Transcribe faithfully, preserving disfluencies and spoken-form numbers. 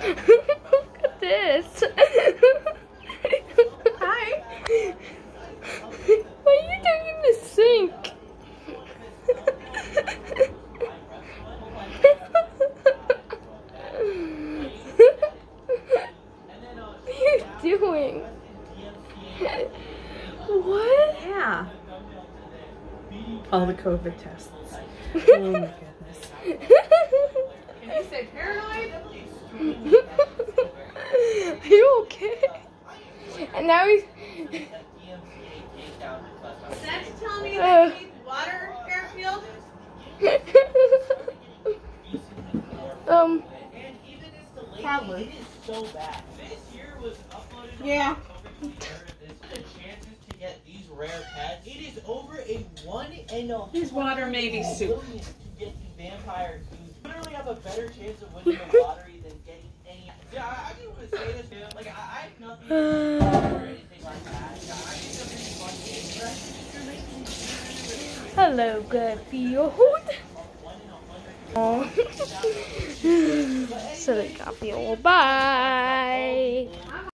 Look at this. Hi. What are you doing in the sink? What are you doing? What? Yeah. All the COVID tests. Oh my goodness. Can you say paranoid? Are you okay? And now he's. That's telling me Uh. that you need water, Garfield? um. Probably. Yeah. Rare pets. It is over a one in a His water may be soup. to get the vampire who literally have a better chance of winning the lottery than getting any. Yeah, I, I just want to say this, man. Like, I, I have nothing or anything like that. Yeah, I think that's fun. Hello, Garfield. Oh. Silly Garfield. Bye.